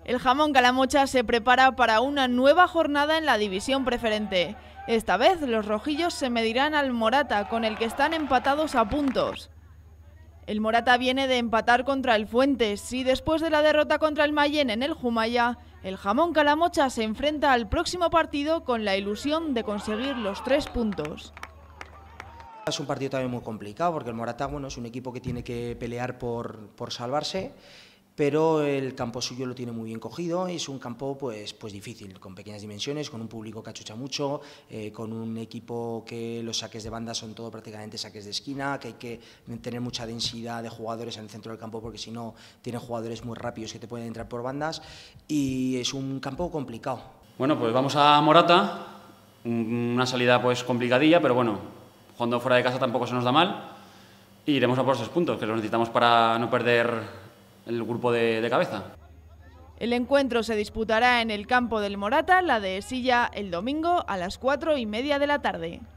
El Jamón Calamocha se prepara para una nueva jornada en la división preferente. Esta vez los rojillos se medirán al Morata, con el que están empatados a puntos. El Morata viene de empatar contra el Fuentes y después de la derrota contra el Mayén en el Jumaya, el Jamón Calamocha se enfrenta al próximo partido con la ilusión de conseguir los 3 puntos. Es un partido también muy complicado porque el Morata, bueno, es un equipo que tiene que pelear por salvarse, pero el campo suyo lo tiene muy bien cogido. Es un campo pues difícil, con pequeñas dimensiones, con un público que achucha mucho, con un equipo que los saques de banda son todo prácticamente saques de esquina, que hay que tener mucha densidad de jugadores en el centro del campo porque si no tienen jugadores muy rápidos que te pueden entrar por bandas y es un campo complicado. Bueno, pues vamos a Morata, una salida pues complicadilla, pero bueno, jugando fuera de casa tampoco se nos da mal y iremos a por esos puntos que los necesitamos para no perder el grupo de cabeza. El encuentro se disputará en el campo del Morata, la de Silla, el domingo a las 4:30 de la tarde.